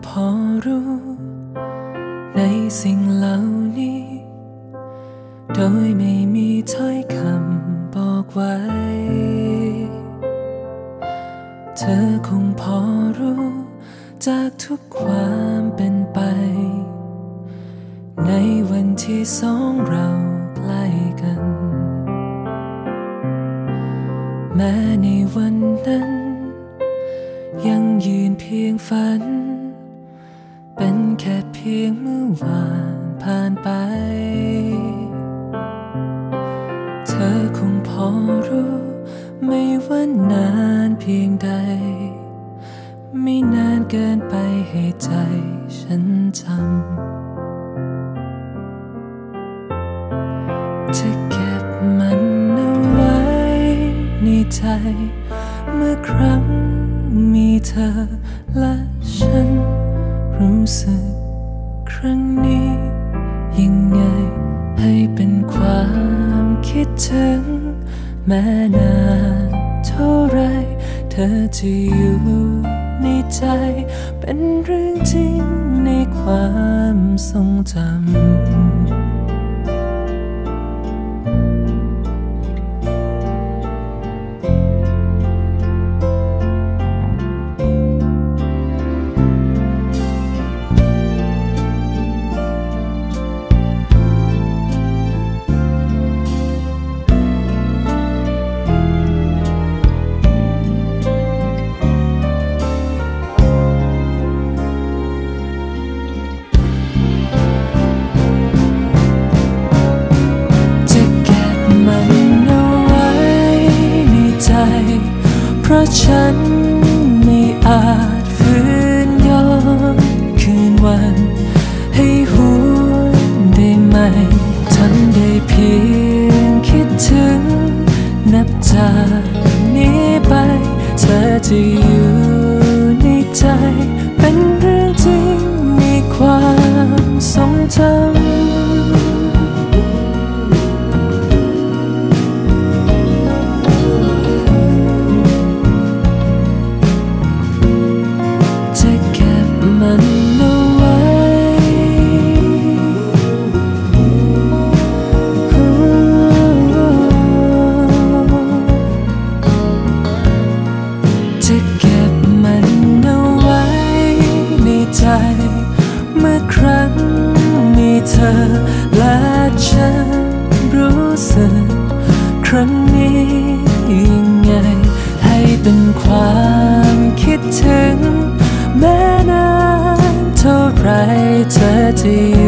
พอรู้ในสิ่งเหล่านี้โดยไม่มีถ้อยคำบอกไว้เธอคงพอรู้จากทุกความเป็นไปในวันที่สองเราใกล้กันแม้ในวันนั้นยังยืนเพียงฝันเป็นแค่เพียงเมื่อวานผ่านไปเธอคงพอรู้ไม่ว่านานเพียงใดไม่นานเกินไปให้ใจฉันจำจะเก็บมันเอาไว้ในใจเมื่อครั้งมีเธอและฉันรู้สึกครั้งนี้ยังไงให้เป็นความคิดถึงแม้นานเท่าไรเธอจะอยู่ในใจเป็นเรื่องจริงในความทรงจำเพราะฉันไม่อาจฝืนย้อนคืนวันให้หวนได้ไหมทำได้เพียงคิดถึงนับจากนี้ไปเธอจะอยู่ในใจเป็นเรื่องจริงในความทรงจำเมื่อครั้งมีเธอและฉันรู้สึกครั้งนี้ยังไงให้เป็นความคิดถึงแม้นานเท่าไรเธอจะอยู่